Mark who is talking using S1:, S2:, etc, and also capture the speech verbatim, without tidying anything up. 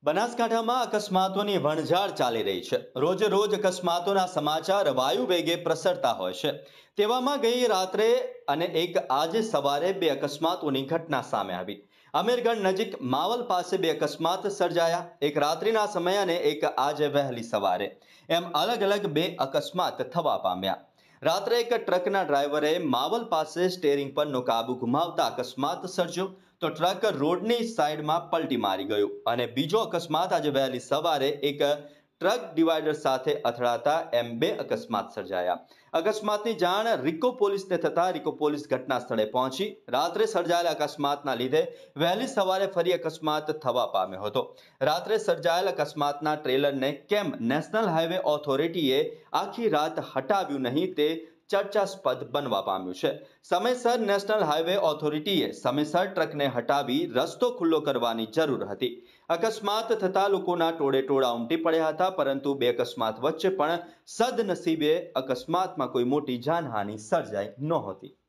S1: બનાસકાંઠામાં અકસ્માતોની વણઝાર ચાલી રહી છે। રોજ રોજ અકસ્માતોના સમાચાર વાયુ વેગે પ્રસરતા હોય છે। તેવામાં ગઈ રાત્રે અને એક આજે સવારે બે અકસ્માતોની ઘટના સામે આવી। અમીરગઢ નજીક માવલ પાસે બે અકસ્માત સર્જાયા। એક રાત્રિના સમયે અને એક આજે વહેલી સવારે, એમ અલગ અલગ બે અકસ્માત થવા પામ્યા। રાત્રે એક ટ્રકના ડ્રાઈવરે માવલ પાસે સ્ટેરિંગ પરનો કાબુ ગુમાવતા અકસ્માત સર્જ્યો, તો ટ્રક રોડની સાઈડમાં પલટી મારી ગયું। અને બીજો અકસ્માત આજે વહેલી સવારે એક ટ્રક ડિવાઈડર સાથે અથડાતા એમ બે અકસ્માત સર્જાયા। અકસ્માતની જાણ રીકો પોલીસને થતા રીકો પોલીસ ઘટના સ્થળે પહોંચી રાત્રે સર્જાયેલા અકસ્માતના લીધે વહેલી સવારે ફરી અકસ્માત થવા પામ્યો હતો। રાત્રે સર્જાયેલ અકસ્માતના ટ્રેલરને કેમ નેશનલ હાઈવે ઓથોરિટીએ આખી રાત હટાવ્યું નહીં તે ચર્ચાસ્પદ બનવા પામ્યું છે। સમયસર નેશનલ હાઈવે ઓથોરિટીએ સમયસર ટ્રકને હટાવી રસ્તો ખુલ્લો કરવાની જરૂર હતી। અકસ્માત થતા લોકોના ટોળે ટોળા ઉમટી પડ્યા હતા, પરંતુ બે અકસ્માત વચ્ચે પણ સદનસીબે અકસ્માતમાં કોઈ મોટી જાનહાનિ સર્જાઈ નહોતી।